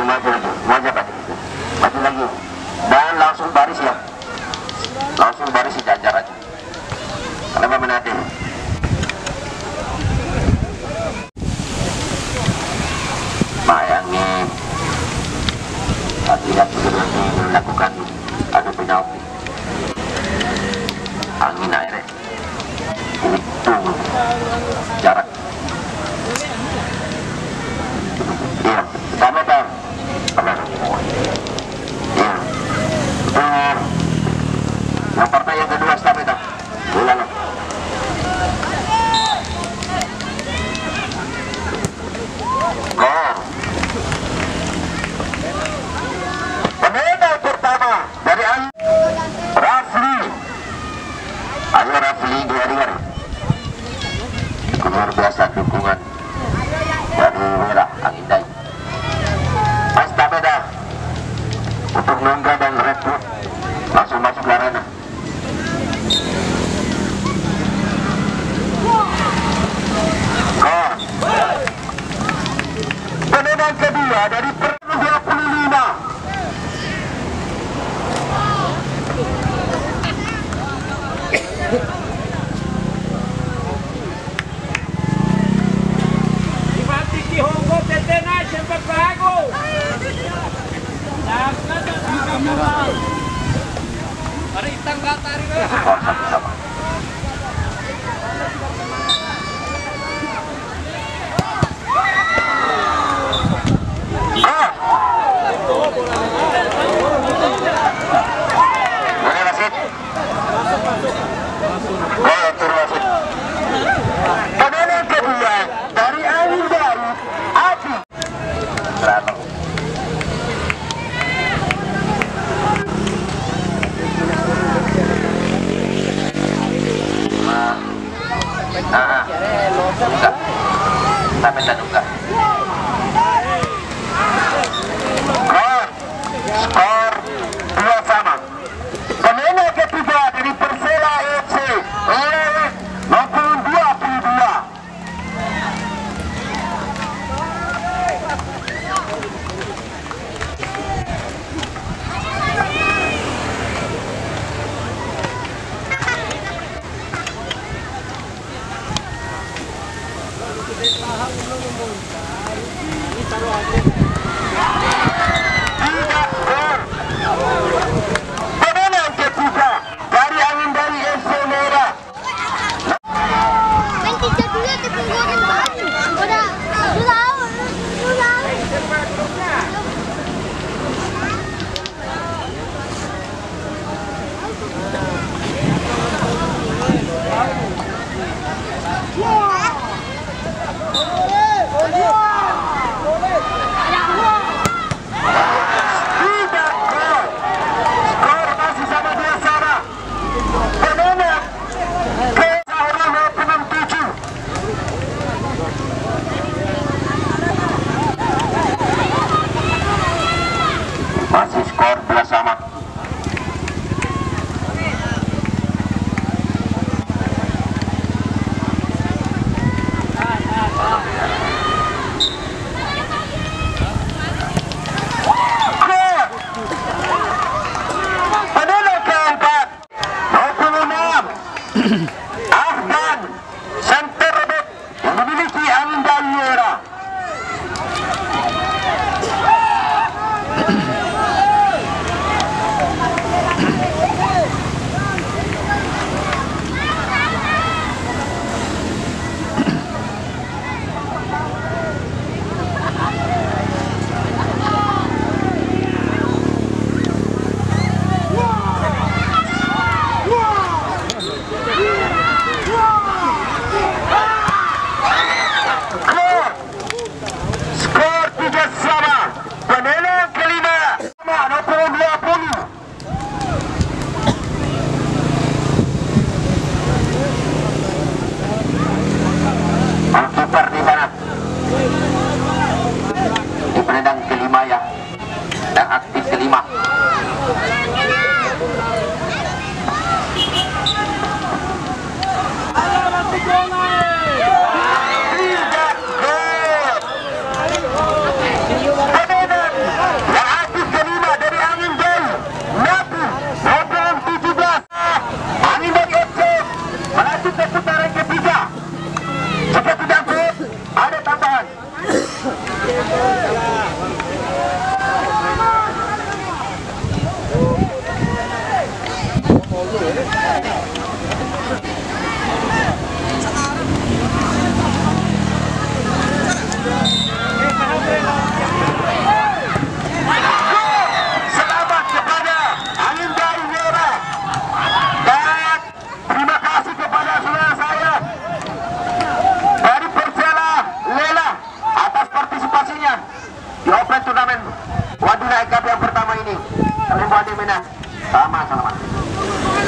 maju lagi, maju Pak. Maju lagi. Dan langsung baris ya. Langsung baris sejajar aja. Kenapa menanti? Bayangi tidak sebelum melakukan adu penalti. Angin air itu jarak. Iya, sama Bang. Iya. Yang partai yang kedua stafeta. Ulang. Gol. Pemain pertama dari Rafli. Ayo Rafli dengar. Luar biasa dukungan dari Merah Angindai. Mas Tabeda untuk Nongga dan Red Bull langsung masuk ke arena. Gol. Penendang kedua dari Persib 25. Skor sama-sama. Boleh wasit? Gol tur wasit. Penendang kedua dari Angin Baru Adi Rano. Duga. Sampai tak duga. Gol. Skor 2 sama. Penendang ketiga dari Persela FC maupun 22. Penendang ketiga dari Angin dari FC Merah. Main 3-2 ketinggalan batu. Udah masih skor 2 sama. Penendang keempat 26 Afgan center back yang memiliki Angin dari Merah. Skor 3 sama. Penendang kelima nomor 20. Kiper di sana. Di penendang kelima ya. Dan aktif kelima. turnamen Waduna Cup yang pertama ini. Kalian buat menang sama-sama.